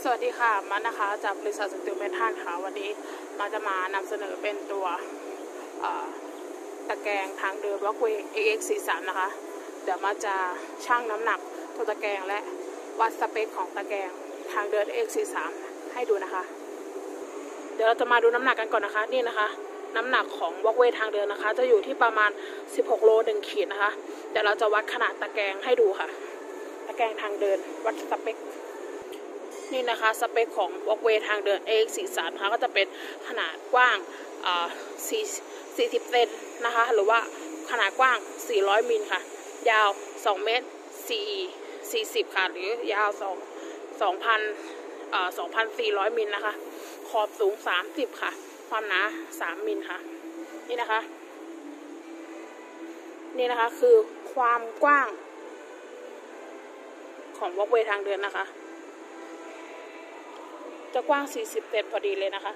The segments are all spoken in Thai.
สวัสดีค่ะมันนะคะจากบริษัทสติลเมทัลค่ะวันนี้เราจะมานำเสนอเป็นตัวตะแกรงทางเดินWalkway AX43นะคะเดี๋ยวมาจะชั่งน้ำหนักตัวตะแกรงและวัดสเปคของตะแกรงทางเดิน AX43ให้ดูนะคะเดี๋ยวเราจะมาดูน้ำหนักกันก่อนนะคะนี่นะคะน้ำหนักของWalkwayทางเดินนะคะจะอยู่ที่ประมาณ16 โล 1 ขีดนะคะเดี๋ยวเราจะวัดขนาดตะแกรงให้ดูค่ะตะแกรงทางเดินวัดสเปคนี่นะคะสเปคของWalkwayทางเดิน AX43นะคะก็จะเป็นขนาดกว้าง40 เซนนะคะหรือว่าขนาดกว้าง400 มิลค่ะยาว2 เมตร40ค่ะหรือยาว2,400 มิลนะคะขอบสูง30ค่ะความหนา3 มิลค่ะนี่นะคะคือความกว้างของWalkwayทางเดินนะคะจะกว้าง40 เซนพอดีเลยนะคะ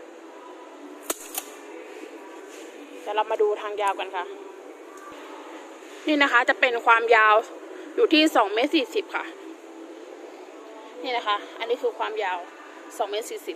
เดี๋ยวเรามาดูทางยาวกันค่ะนี่นะคะจะเป็นความยาวอยู่ที่2 เมตร 40ค่ะนี่นะคะอันนี้คือความยาว2 เมตร 40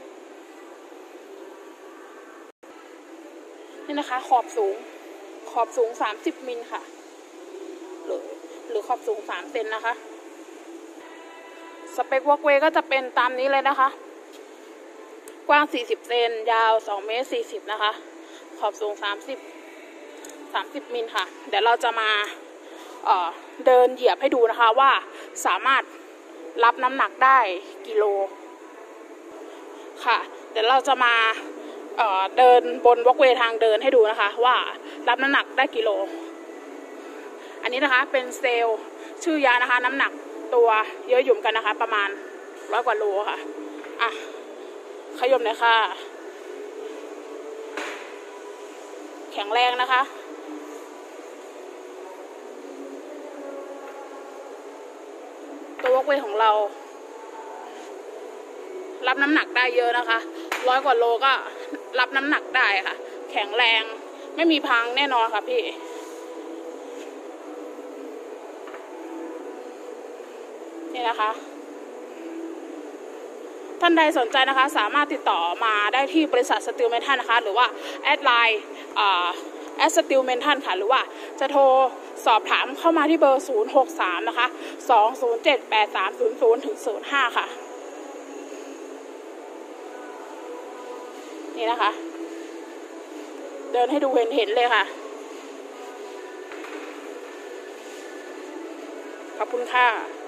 นี่นะคะขอบสูง30 มิลค่ะหรือขอบสูง3 เซนนะคะสเปคWalkwayก็จะเป็นตามนี้เลยนะคะกว้าง40 เซนยาว2 เมตร 40นะคะขอบสูง30 มิลค่ะเดี๋ยวเราจะมาเดินเหยียบให้ดูนะคะว่าสามารถรับน้ำหนักได้กิโลค่ะเดี๋ยวเราจะมาเดินบนWalkwayทางเดินให้ดูนะคะว่ารับน้ำหนักได้กิโลอันนี้นะคะเป็นเซลล์ชื่อยานะคะน้ำหนักตัวเยอะหยุ่มกันนะคะประมาณ100 กว่าโลค่ะขยมเลยค่ะแข็งแรงนะคะตัวWalkwayของเรารับน้ำหนักได้เยอะนะคะ100 กว่าโลก็รับน้ำหนักได้ค่ะแข็งแรงไม่มีพังแน่นอนค่ะพี่นี่นะคะท่านใดสนใจนะคะสามารถติดต่อมาได้ที่บริษัทสติลเมทัลนะคะหรือว่าแอดไลน์สติลเมทัลค่ะหรือว่าจะโทรสอบถามเข้ามาที่เบอร์063นะคะ2078300-05ค่ะนี่นะคะเดินให้ดูเห็นเลยค่ะขอบคุณค่ะ